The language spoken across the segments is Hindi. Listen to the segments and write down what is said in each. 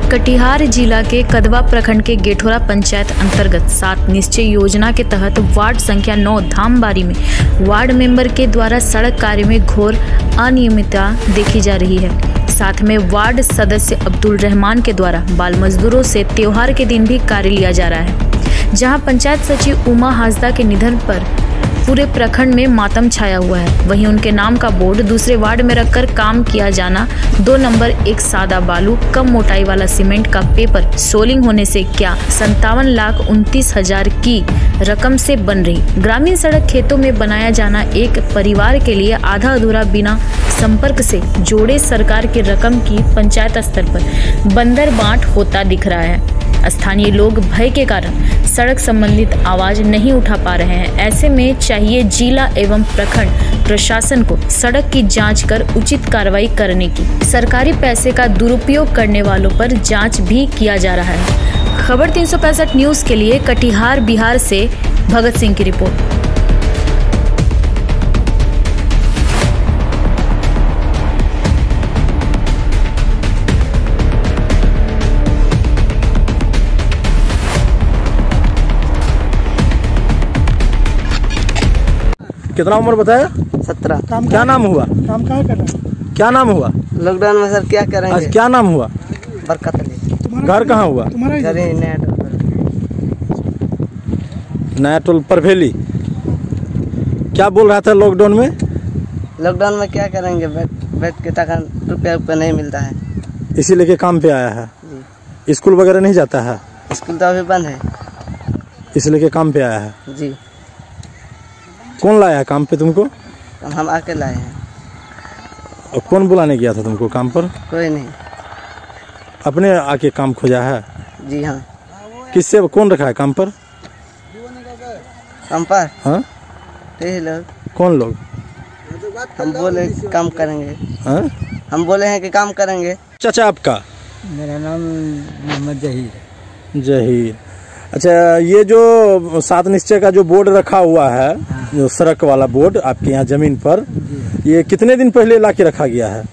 कटिहार जिला के कदवा प्रखंड के गेठोरा पंचायत अंतर्गत 7 निश्चय योजना के तहत वार्ड संख्या 9 धामबारी में वार्ड मेंबर के द्वारा सड़क कार्य में घोर अनियमितता देखी जा रही है। साथ में वार्ड सदस्य अब्दुल रहमान के द्वारा बाल मजदूरों से त्योहार के दिन भी कार्य लिया जा रहा है, जहां पंचायत सचिव उमा हाजदा के निधन पर पूरे प्रखंड में मातम छाया हुआ है। वहीं उनके नाम का बोर्ड दूसरे वार्ड में रखकर काम किया जाना 2 नंबर एक सादा बालू कम मोटाई वाला सीमेंट का पेपर सोलिंग होने से क्या 57,29,000 की रकम से बन रही ग्रामीण सड़क खेतों में बनाया जाना एक परिवार के लिए आधा अधूरा बिना संपर्क से जोड़े सरकार की रकम की पंचायत स्तर पर बंदर बांट होता दिख रहा है। स्थानीय लोग भय के कारण सड़क संबंधित आवाज नहीं उठा पा रहे हैं। ऐसे में चाहिए जिला एवं प्रखंड प्रशासन को सड़क की जांच कर उचित कार्रवाई करने की। सरकारी पैसे का दुरुपयोग करने वालों पर जांच भी किया जा रहा है। खबर 365 न्यूज के लिए कटिहार बिहार से भगत सिंह की रिपोर्ट। कितना उम्र बताया? 17। क्या नाम हुआ? काम कहाँ कर रहे हैं? क्या नाम हुआ? लॉकडाउन में सर क्या करेंगे? आज क्या नाम हुआ? बरकत अली। घर कहाँ हुआ? घर ही नया टोल परभेली। क्या बोल रहा था लॉकडाउन में? लॉकडाउन में क्या करेंगे? बैठ के टका रुपया नहीं मिलता है, इसी लेके काम पे आया है। स्कूल वगैरह नहीं जाता है? स्कूल तो अभी बंद है, इसी लेके काम पे आया है जी। कौन लाया है काम पे तुमको? हम आके लाए हैं। और कौन बुलाने गया था तुमको काम पर? कोई नहीं, अपने आके काम खोजा है? जी हाँ। किससे कौन रखा है काम पर? काम पर? हाँ, लोग। कौन लोग? हम बोले काम करेंगे। हाँ? हम बोले हैं कि काम करेंगे। चाचा आपका? मेरा नाम मोहम्मद जहीर। जहीर। अच्छा, ये जो 7 निश्चय का जो बोर्ड रखा हुआ है, जो सड़क वाला बोर्ड आपके यहाँ जमीन पर, ये कितने दिन पहले ला के रखा गया है?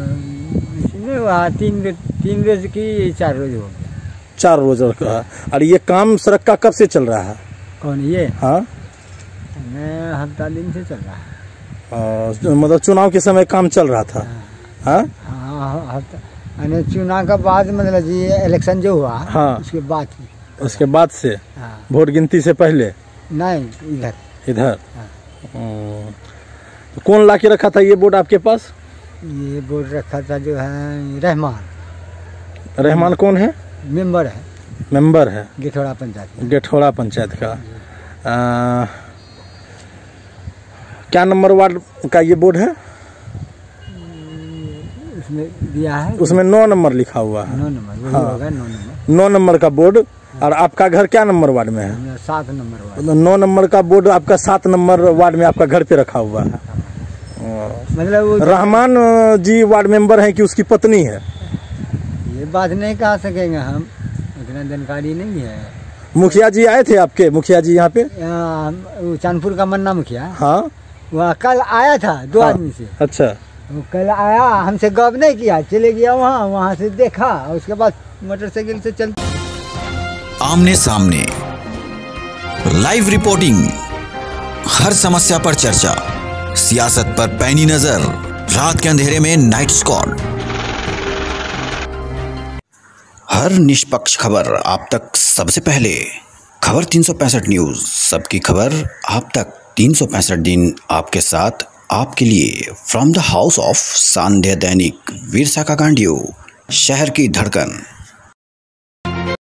3 रोज की 4 रोज हो गया। 4 रोज रखा है। और ये काम सड़क का कब से चल रहा है? कौन ये? हाँ, हफ्ता दिन से चल रहा है। मतलब चुनाव के समय काम चल रहा था? हाँ, हाँ, चुनाव का बाद मतलब जी इलेक्शन जो हुआ, हाँ, उसके बाद से, हाँ। वोट गिनती से पहले? नहीं, इधर। तो कौन ला के रखा था ये बोर्ड आपके पास? ये बोर्ड रखा था जो है रहमान। रहमान कौन है? मेंबर है। मेंबर है गेठोरा पंचायत। गेठोरा पंचायत का। क्या नंबर वार्ड का ये बोर्ड है? उसमें दिया है, उसमें 9 नंबर लिखा हुआ है। 9 नंबर। हाँ, होगा 9 नंबर का बोर्ड। और आपका घर क्या नंबर वार्ड में है? 7 नंबर वार्ड। 9 नंबर का बोर्ड आपका 7 नंबर वार्ड में आपका घर पे रखा हुआ है। मतलब रहमान जी वार्ड मेंबर हैं कि उसकी पत्नी है? ये बात नहीं कह सकेंगे हम, इतना जानकारी नहीं है। मुखिया जी आए थे आपके? मुखिया जी यहाँ पे? चांदपुर का मन्ना मुखिया। हाँ, वह कल आया था 2 आदमी से। अच्छा। वो कल आया, हमसे गप नहीं किया, चले गया वहाँ से देखा, उसके बाद मोटरसाइकिल से चल। आमने सामने लाइव रिपोर्टिंग, हर समस्या पर चर्चा, सियासत पर पैनी नजर, रात के अंधेरे में नाइट स्क्वाड। हर निष्पक्ष खबर आप तक सबसे पहले। खबर 365 न्यूज, सबकी खबर आप तक 365 दिन आपके साथ, आपके लिए। फ्रॉम द हाउस ऑफ सांध्य दैनिक, वीर साका गांडियो, शहर की धड़कन।